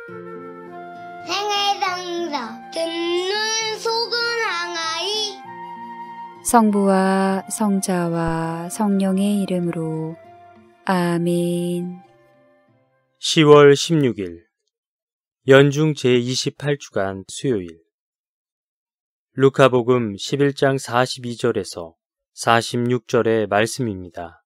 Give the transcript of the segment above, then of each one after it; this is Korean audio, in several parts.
생애상서 듣는 속은 항아리. 성부와 성자와 성령의 이름으로 아멘. 10월 16일 연중 제28주간 수요일 루카복음 11장 42절에서 46절의 말씀입니다.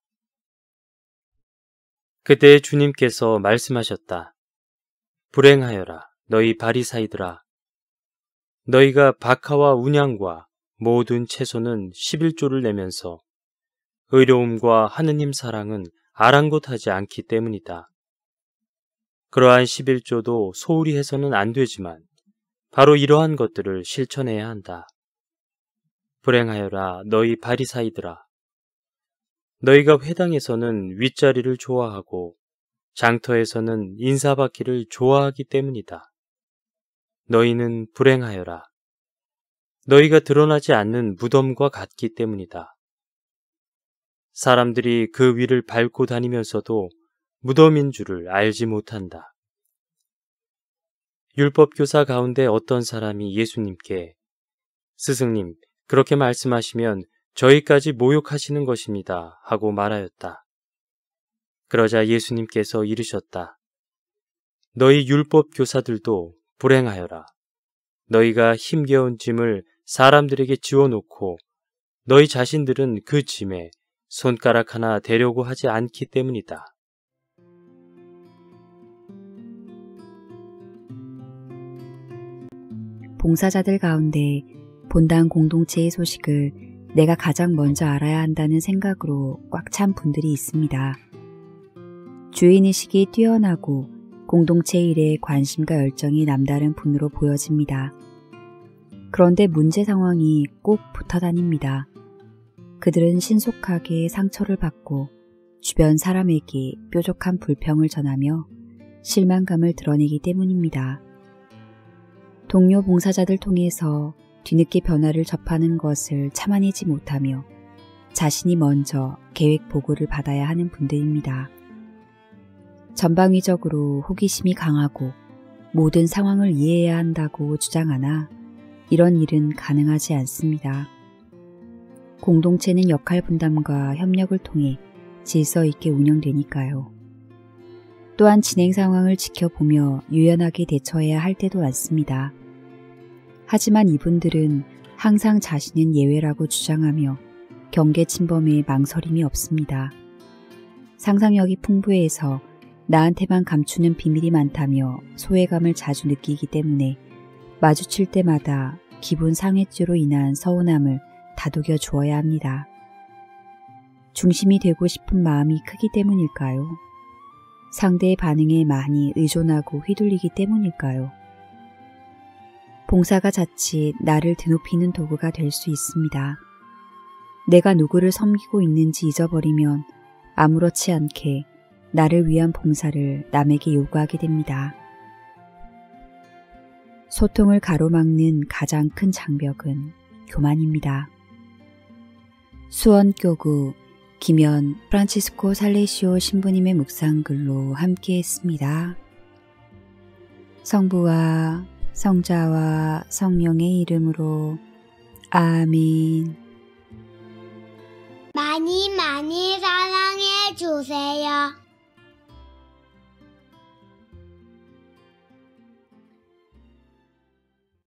그때 주님께서 말씀하셨다. 불행하여라 너희 바리사이들아. 너희가 박하와 운양과 모든 채소는 11조를 내면서 의로움과 하느님 사랑은 아랑곳하지 않기 때문이다. 그러한 11조도 소홀히 해서는 안 되지만 바로 이러한 것들을 실천해야 한다. 불행하여라 너희 바리사이들아. 너희가 회당에서는 윗자리를 좋아하고 장터에서는 인사받기를 좋아하기 때문이다. 너희는 불행하여라. 너희가 드러나지 않는 무덤과 같기 때문이다. 사람들이 그 위를 밟고 다니면서도 무덤인 줄을 알지 못한다. 율법교사 가운데 어떤 사람이 예수님께 스승님, 그렇게 말씀하시면 저희까지 모욕하시는 것입니다 하고 말하였다. 그러자 예수님께서 이르셨다. 너희 율법교사들도 불행하여라. 너희가 힘겨운 짐을 사람들에게 지워놓고 너희 자신들은 그 짐에 손가락 하나 대려고 하지 않기 때문이다. 봉사자들 가운데 본당 공동체의 소식을 내가 가장 먼저 알아야 한다는 생각으로 꽉 찬 분들이 있습니다. 주인의식이 뛰어나고 공동체 일에 관심과 열정이 남다른 분으로 보여집니다. 그런데 문제 상황이 꼭 붙어 다닙니다. 그들은 신속하게 상처를 받고 주변 사람에게 뾰족한 불평을 전하며 실망감을 드러내기 때문입니다. 동료 봉사자들 통해서 뒤늦게 변화를 접하는 것을 참아내지 못하며 자신이 먼저 계획 보고를 받아야 하는 분들입니다. 전방위적으로 호기심이 강하고 모든 상황을 이해해야 한다고 주장하나 이런 일은 가능하지 않습니다. 공동체는 역할 분담과 협력을 통해 질서 있게 운영되니까요. 또한 진행 상황을 지켜보며 유연하게 대처해야 할 때도 많습니다. 하지만 이분들은 항상 자신은 예외라고 주장하며 경계 침범에 망설임이 없습니다. 상상력이 풍부해서 나한테만 감추는 비밀이 많다며 소외감을 자주 느끼기 때문에 마주칠 때마다 기분 상해죄로 인한 서운함을 다독여 주어야 합니다. 중심이 되고 싶은 마음이 크기 때문일까요? 상대의 반응에 많이 의존하고 휘둘리기 때문일까요? 봉사가 자칫 나를 드높이는 도구가 될 수 있습니다. 내가 누구를 섬기고 있는지 잊어버리면 아무렇지 않게 나를 위한 봉사를 남에게 요구하게 됩니다. 소통을 가로막는 가장 큰 장벽은 교만입니다. 수원교구 김현 프란치스코 살레시오 신부님의 묵상글로 함께했습니다. 성부와 성자와 성령의 이름으로 아멘. 많이 사랑해 주세요.